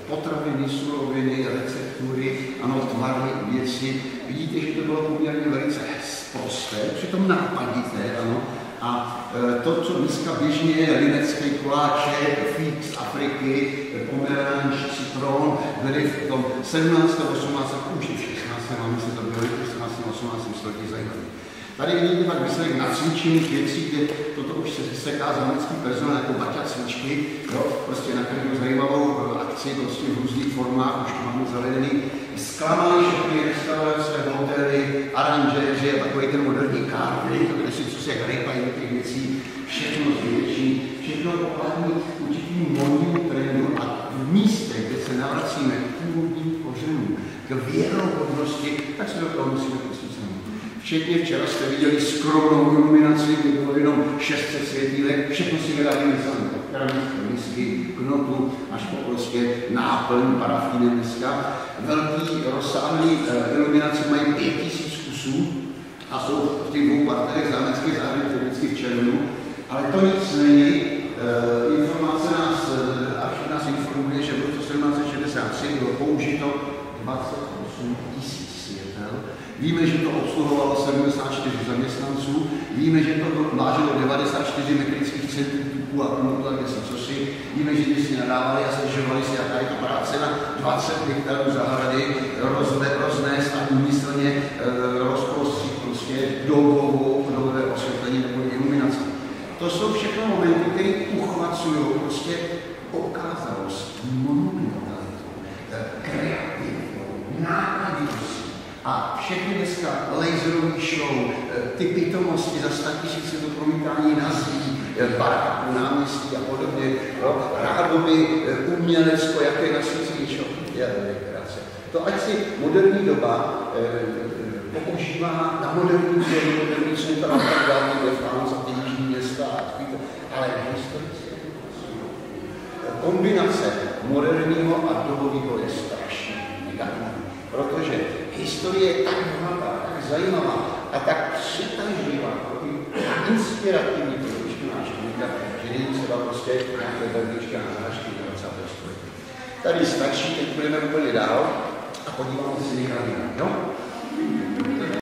potraviny, suroviny, receptury, ano, tvary, věci. Vidíte, že to bylo poměrně velice prosté, přitom nápadité, ano. A to, co dneska běžně je linecký koláček, fík z Afriky, pomeranč, citron, byly v tom 17. 18. už i v 16. máme se to byli v 17. 18. století zajímavé. Tady vidíte pak výsledek nacvičených věcí, kde toto už se vyseká z americký personál jako baťa cvičky, jo, prostě na každou zajímavou akci, prostě v různých formách, už to máme zavedený. Zklamali všechny restaurace, hotely, aranžéři a takový ten moderní kárny, kde si co se hrypají do těch věcí, všechno zvětší, všechno pohlední určitým modním trendu a v místě, kde se navracíme k původním kořenům, k věrohodnosti, tak se do toho musíme pustit sami. Včetně včera jste viděli skromnou iluminaci, kde bylo jenom 600 světílek, všechno si vyrábíme sami, keramické misky, knotu, až po prostě náplň parafínem dneska. Velký rozsáhlý iluminace mají 5000 kusů a jsou v těch dvou partnerech zámeckých záření vždycky v červnu, ale to nic není. Informace archiv nás informuje, že v roce 1763 bylo použito 28 000 světel. Víme, že to obsluhovalo 74 zaměstnanců, víme, že to vážilo 94 metrických centrifugalů a knotu a cosi. Víme, že když si nadávali a stěžovali si, jaká je to práce na 20 hektarů zahrady, roznést a úmyslně rozprostřít prostě dlouhé osvětlení nebo iluminace. To jsou všechno momenty, které uchvacují prostě okázalost, monumentalitu, kreativitu, nápaditost. A všechny dneska laserový show, ty pitomosti za 100 000 do promítání na zdi, baráků, náměstí a podobně, rádoby umělecko, jaké nasvícení krásy. To ať si moderní doba používá na moderní zemi, moderní centra a tak dále, ve France a ty jižní města, ale historické kombinace moderního a dobového je strašně negativní, protože historie je tak bohatá, tak zajímavá a tak přitažlivá, inspirativní pro dnešního návštěvníka, že není třeba prostě nějaké berlička na nářky 20. století. Tady stačí, teď budeme úplně dál a podíváme se někam jinam, jo?